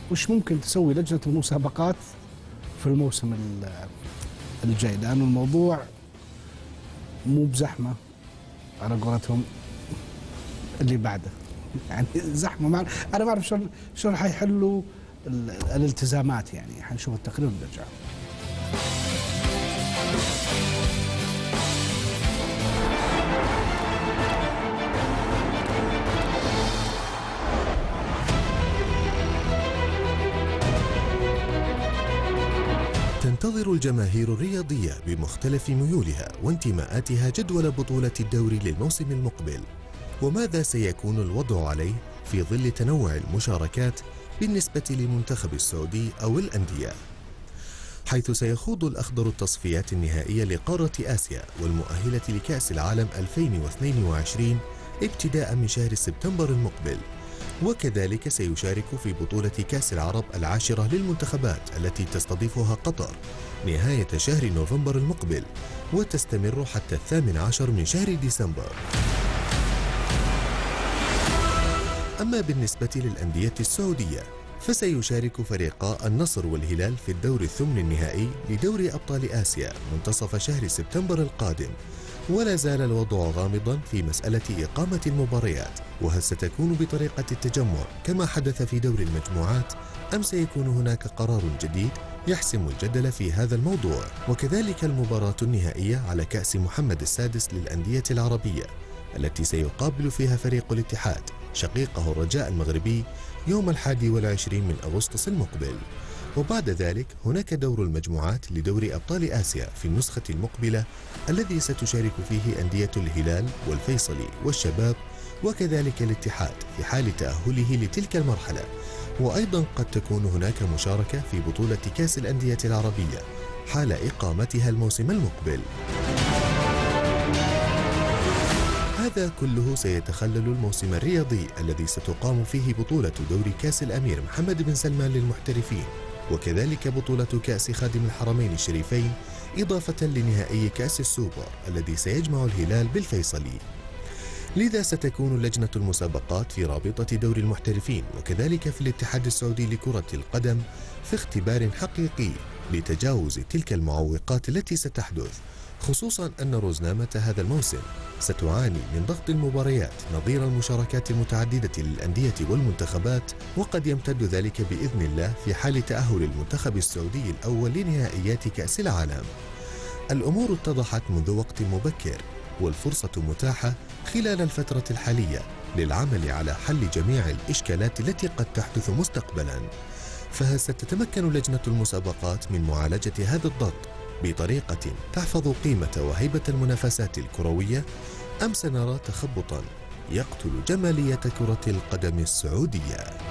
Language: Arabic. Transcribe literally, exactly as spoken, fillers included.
وش ممكن تسوي لجنة المسابقات في الموسم الجاي، لأن الموضوع مو بزحمة على قولتهم اللي بعده، يعني زحمة. مع أنا ما أعرف شلون شلون حيحلوا الالتزامات، يعني حنشوف التقرير ونرجع. تنتظر الجماهير الرياضية بمختلف ميولها وانتماءاتها جدول بطولة الدوري للموسم المقبل، وماذا سيكون الوضع عليه في ظل تنوع المشاركات بالنسبة للمنتخب السعودي أو الأندية، حيث سيخوض الأخضر التصفيات النهائية لقارة آسيا والمؤهلة لكأس العالم ألفين واثنين وعشرين ابتداء من شهر سبتمبر المقبل، وكذلك سيشارك في بطولة كأس العرب العاشرة للمنتخبات التي تستضيفها قطر نهاية شهر نوفمبر المقبل وتستمر حتى الثامن عشر من شهر ديسمبر. أما بالنسبة للأندية السعودية فسيشارك فريقا النصر والهلال في الدور الثمن النهائي لدوري أبطال آسيا منتصف شهر سبتمبر القادم، ولا زال الوضع غامضا في مسألة إقامة المباريات، وهل ستكون بطريقة التجمع كما حدث في دور المجموعات أم سيكون هناك قرار جديد يحسم الجدل في هذا الموضوع. وكذلك المباراة النهائية على كأس محمد السادس للأندية العربية التي سيقابل فيها فريق الاتحاد شقيقه الرجاء المغربي يوم الحادي والعشرين من أغسطس المقبل. وبعد ذلك هناك دور المجموعات لدور أبطال آسيا في النسخة المقبلة الذي ستشارك فيه أندية الهلال والفيصلي والشباب وكذلك الاتحاد في حال تأهله لتلك المرحلة، وأيضا قد تكون هناك مشاركة في بطولة كأس الأندية العربية حال إقامتها الموسم المقبل. هذا كله سيتخلل الموسم الرياضي الذي ستقام فيه بطولة دوري كأس الأمير محمد بن سلمان للمحترفين، وكذلك بطولة كأس خادم الحرمين الشريفين، إضافة لنهائي كأس السوبر الذي سيجمع الهلال بالفيصلي. لذا ستكون لجنة المسابقات في رابطة دوري المحترفين وكذلك في الاتحاد السعودي لكرة القدم في اختبار حقيقي لتجاوز تلك المعوقات التي ستحدث، خصوصا أن رزنامة هذا الموسم ستعاني من ضغط المباريات نظير المشاركات المتعددة للأندية والمنتخبات، وقد يمتد ذلك بإذن الله في حال تأهل المنتخب السعودي الأول لنهائيات كأس العالم. الأمور اتضحت منذ وقت مبكر، والفرصة متاحة خلال الفترة الحالية للعمل على حل جميع الإشكالات التي قد تحدث مستقبلا. فهل ستتمكن لجنة المسابقات من معالجة هذا الضغط بطريقة تحفظ قيمة وهيبة المنافسات الكروية، أم سنرى تخبطا يقتل جمالية كرة القدم السعودية؟